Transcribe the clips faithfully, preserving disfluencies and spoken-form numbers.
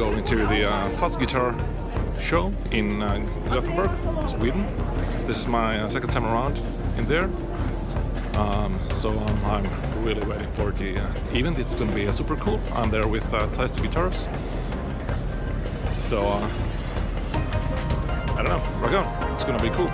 going to the uh, Fuzz Guitar Show in uh, Gothenburg, Sweden. This is my uh, second time around in there. Um, so um, I'm really waiting for the uh, event. It's going to be uh, super cool. I'm there with uh, Taste Guitars. So uh, I don't know, rock on. It's going to be cool.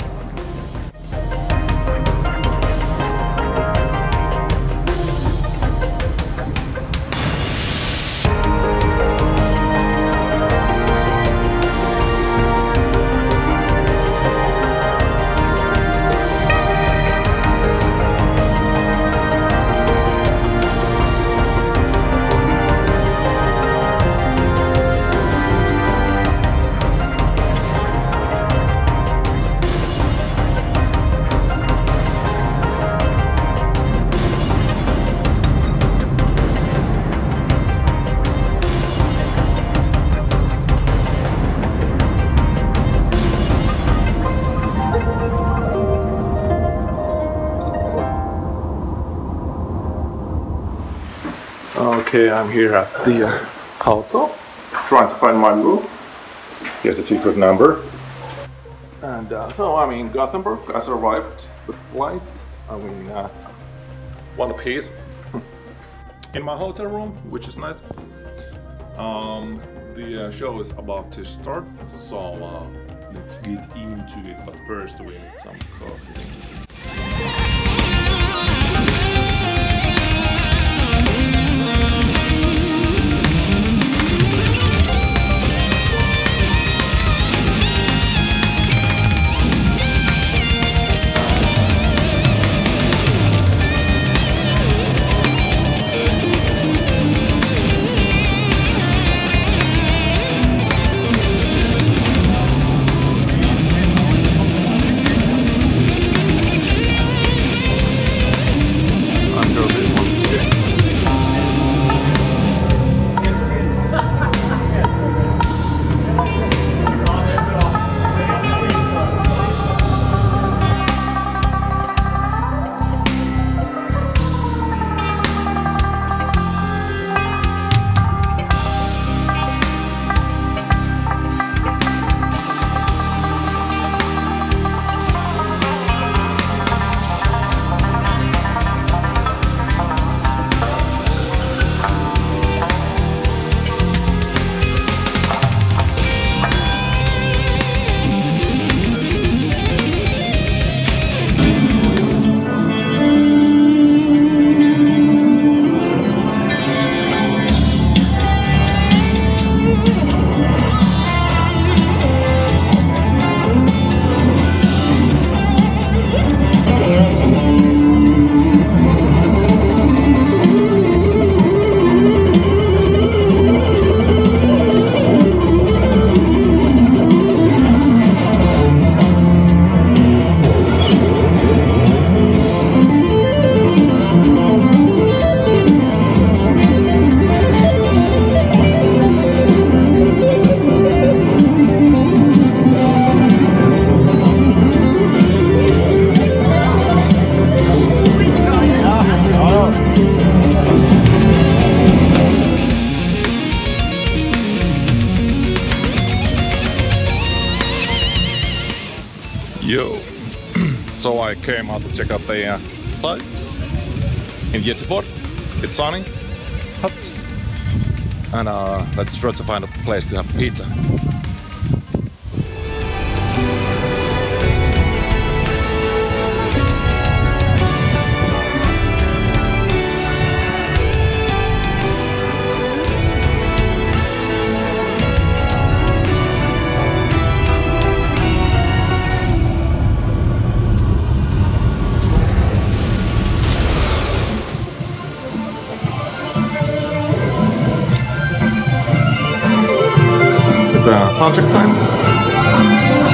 Okay, I'm here at the uh, auto, trying to find my room. Here's the secret number. And uh, so I'm in Gothenburg. I arrived with flight. I mean, uh, one piece in my hotel room, which is nice. Um, the uh, show is about to start, so uh, let's get into it. But first, we need some coffee. Yo, so I came out to check out the uh, sites in Göteborg. It's sunny, hot, and uh, let's try to find a place to have pizza. It's uh, sound check time.